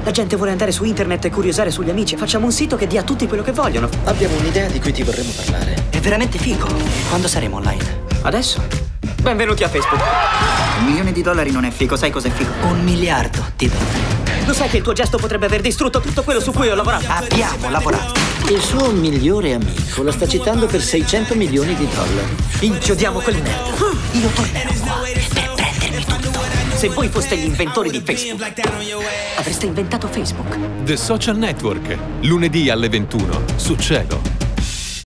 La gente vuole andare su internet e curiosare sugli amici. Facciamo un sito che dia a tutti quello che vogliono. Abbiamo un'idea di cui ti vorremmo parlare. È veramente figo. Quando saremo online? Adesso? Benvenuti a Facebook. $1 milione non è figo, sai cos'è figo? $1 miliardo di dollari. Lo sai che il tuo gesto potrebbe aver distrutto tutto quello su cui ho lavorato? Abbiamo lavorato. Il suo migliore amico lo sta citando per $600 milioni. Inchiodiamo quel nerd. Io tornerò qua per prendermi tutto. Se voi foste gli inventori di Facebook, avreste inventato Facebook. The Social Network, lunedì alle 21 su Cielo.